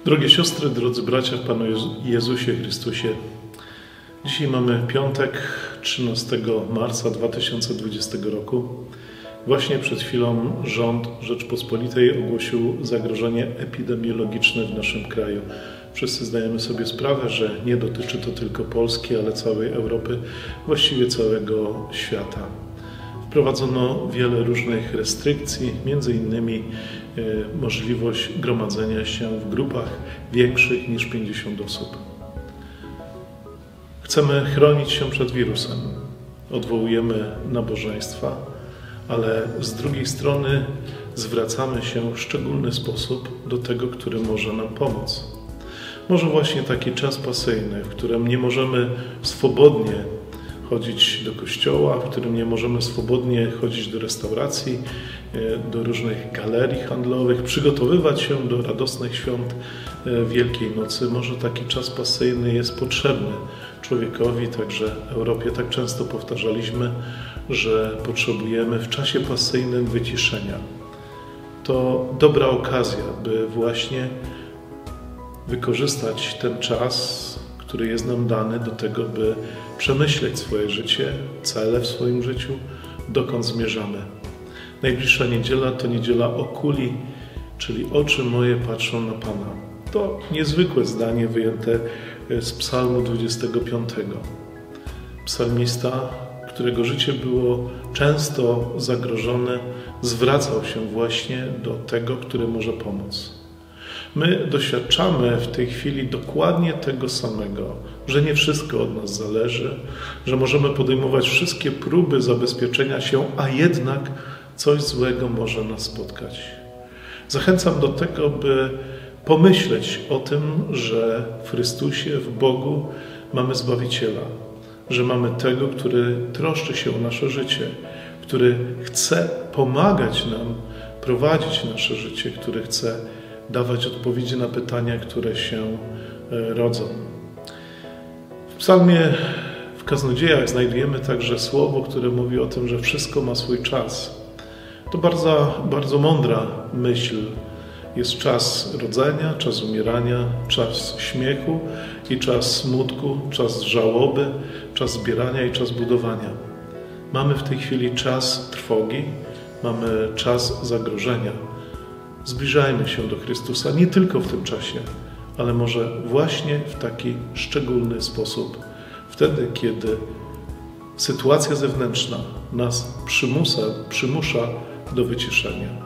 Drogie siostry, drodzy bracia w Panu Jezusie Chrystusie, dzisiaj mamy piątek, 13 marca 2020 roku. Właśnie przed chwilą rząd Rzeczpospolitej ogłosił zagrożenie epidemiologiczne w naszym kraju. Wszyscy zdajemy sobie sprawę, że nie dotyczy to tylko Polski, ale całej Europy, właściwie całego świata. Wprowadzono wiele różnych restrykcji, między innymi możliwość gromadzenia się w grupach większych niż 50 osób. Chcemy chronić się przed wirusem, odwołujemy nabożeństwa, ale z drugiej strony zwracamy się w szczególny sposób do tego, który może nam pomóc. Może właśnie taki czas pasyjny, w którym nie możemy swobodnie chodzić do kościoła, w którym nie możemy swobodnie chodzić do restauracji, do różnych galerii handlowych, przygotowywać się do radosnych świąt Wielkiej Nocy. Może taki czas pasyjny jest potrzebny człowiekowi, także Europie. Tak często powtarzaliśmy, że potrzebujemy w czasie pasyjnym wyciszenia. To dobra okazja, by właśnie wykorzystać ten czas, który jest nam dany do tego, by przemyśleć swoje życie, cele w swoim życiu, dokąd zmierzamy. Najbliższa niedziela to niedziela Okuli, czyli oczy moje patrzą na Pana. To niezwykłe zdanie wyjęte z Psalmu 25. Psalmista, którego życie było często zagrożone, zwracał się właśnie do tego, który może pomóc. My doświadczamy w tej chwili dokładnie tego samego, że nie wszystko od nas zależy, że możemy podejmować wszystkie próby zabezpieczenia się, a jednak coś złego może nas spotkać. Zachęcam do tego, by pomyśleć o tym, że w Chrystusie, w Bogu mamy Zbawiciela, że mamy tego, który troszczy się o nasze życie, który chce pomagać nam prowadzić nasze życie, który chce dawać odpowiedzi na pytania, które się rodzą. W psalmie, w Kaznodziejach znajdujemy także słowo, które mówi o tym, że wszystko ma swój czas. To bardzo mądra myśl. Jest czas rodzenia, czas umierania, czas śmiechu i czas smutku, czas żałoby, czas zbierania i czas budowania. Mamy w tej chwili czas trwogi, mamy czas zagrożenia. Zbliżajmy się do Chrystusa nie tylko w tym czasie, ale może właśnie w taki szczególny sposób. Wtedy, kiedy sytuacja zewnętrzna nas przymusza do wyciszenia.